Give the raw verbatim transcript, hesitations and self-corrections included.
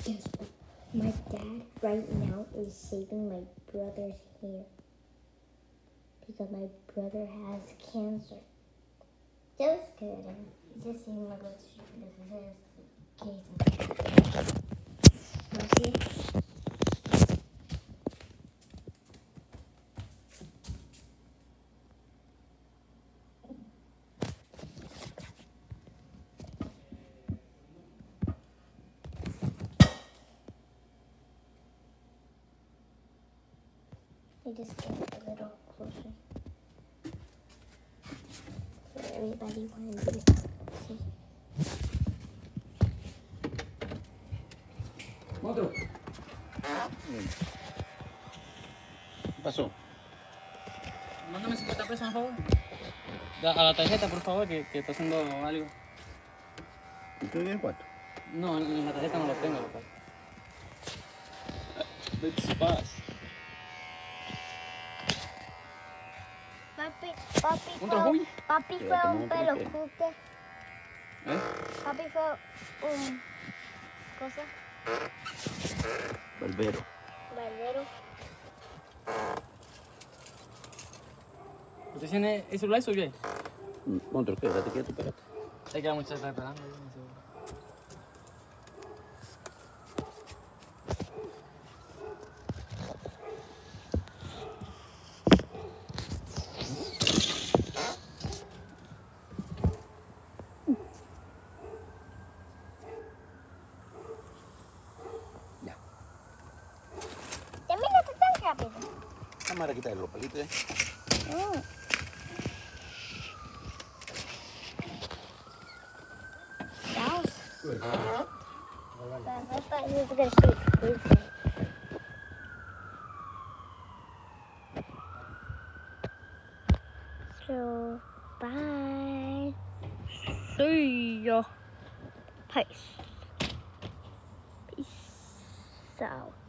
Guess what? My dad right now is saving my brother's hair because my brother has cancer. Just kidding. He's just saving my brother's hair because this is case. Want to see? I just get a little closer for everybody when you see. Otro. ¿Qué pasó? Mándame cincuenta pesos, por favor. Da- a la tarjeta, por favor, que, que está haciendo algo. ¿Y tú tienes cuánto? No, en la tarjeta no lo tengo, local. Vete paz. Papi, papi ¿Un fue, trajuño? papi Te fue va a tomar un un pelo poquito. cuque. ¿Eh? Papi fue un cosa, Barbero. barbero. ¿Usted tiene el celular suyo ahí? Otro, quédate quieto, espérate. Es que la muchacha está esperando. yo no sé. Ya. Terminaste tan rápido. Vamos a quitarle los palitos, ¿eh? Mm. Wow. Good. I thought he was gonna shoot his head. So, bye. See ya. Peace. Peace out.